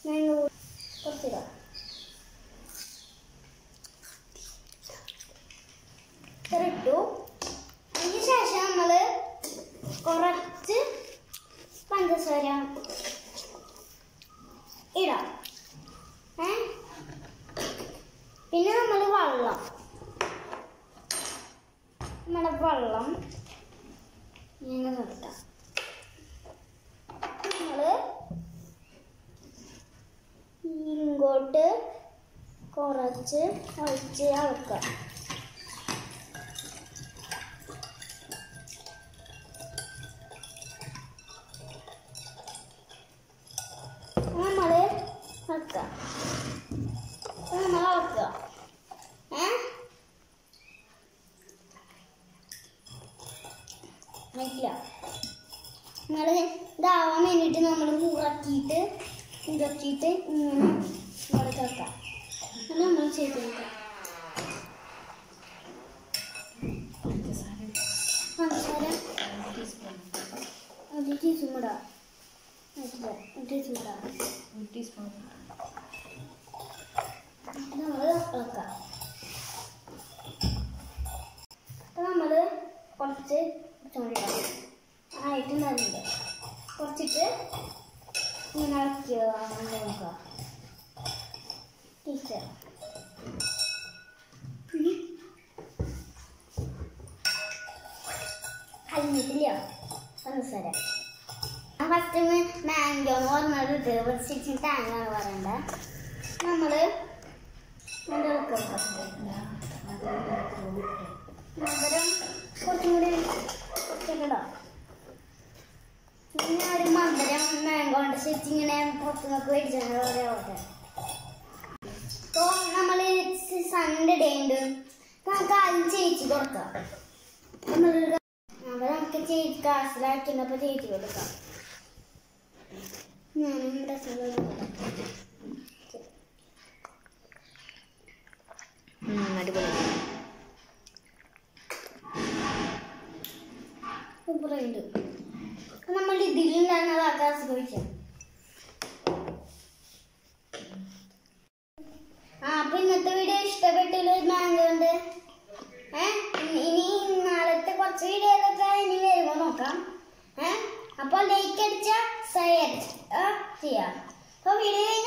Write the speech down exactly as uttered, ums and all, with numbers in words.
കുറച്ചിടാം. ഇട്ടു. അതിന് ശേഷം നമ്മൾ കുറച്ച് പഞ്ചസാര ഇടാം. ഏ പിന്നെ നമ്മൾ വെള്ളം നമ്മുടെ വെള്ളം ഇങ്ങനെ നിർത്താം. നമ്മൾ ഇങ്ങോട്ട് കുറച്ച് ഒഴിച്ച് ഇളക്കുക. നമ്മൾ ഇളക്കുക നമ്മൾ ഇളക്കുക ഏ മനസ്സില നമ്മൾ ഇതാവാൻ വേണ്ടിയിട്ട് നമ്മൾ മുറക്കിയിട്ട് ഇതാക്കിയിട്ട് ഇങ്ങനെ മുളക്കാം. അത് നമ്മൾ ചെയ്ത് കൊടുക്കാം. പഞ്ചസാര ഒരു ടീസ്പൂൺ ഇടാം. ഒരു ടീസ്പൂൺ ഇടാം. ഒരു ടീസ്പൂൺ നമ്മൾ ഇളക്കാം. അപ്പം നമ്മൾ കുറച്ച് ചോണ്ടിടാം. ആയിട്ടുണ്ടാകുന്നുണ്ട്. കുറച്ചിട്ട് ഇങ്ങനെ ഇളക്കുക നോക്കുക. ടീച്ചർ കഴിഞ്ഞിട്ടില്ല പഞ്ചസാര. ഫസ്റ്റ് മാംഗോ എന്ന് പറഞ്ഞത് ഇട്ട് ടാങ്ങാണ് പറയണ്ട. നമ്മൾ മധുരം കുറച്ചും കൂടി കുറച്ചിട്ടോ. പിന്നെ ഒരു മധുരം മാംഗോ കൊണ്ട് ശരിക്കും ഇങ്ങനെ പുറത്തുനിന്നൊക്കെ മേടിച്ചാൽ പറയാവട്ടെ. അപ്പോൾ നമ്മൾ സൺഡേ ഡേ ഉണ്ട്. നമുക്ക് ആദ്യം ചേച്ചി കൊടുക്കാം. അപ്പോൾ നമുക്ക് ചേച്ചി കാശിലാക്കുന്നപ്പോൾ ചേച്ചി കൊടുക്കാം. ഞാനും ഡ്രസ്സുകൾ അടിപൊളി സൂപ്പറുണ്ട്. നമ്മൾ ഇതിലുണ്ടാകുന്ന വാക്കാസ് ചോദിച്ചാൽ ആ അപ്പൊ ഇന്നത്തെ വീഡിയോ ഇഷ്ടപ്പെട്ടില്ല മാംഗോ ഉണ്ട്. ഏഹ് ഇനി നാളത്തെ കുറച്ച് വീഡിയോകളൊക്കെ ഇനി വരുമ്പോൾ നോക്കാം. ഏഹ് അപ്പോൾ ലൈക്ക് അടിച്ചാൽ ഷെയർ ചെയ്യാം. അപ്പോൾ വീഡിയോ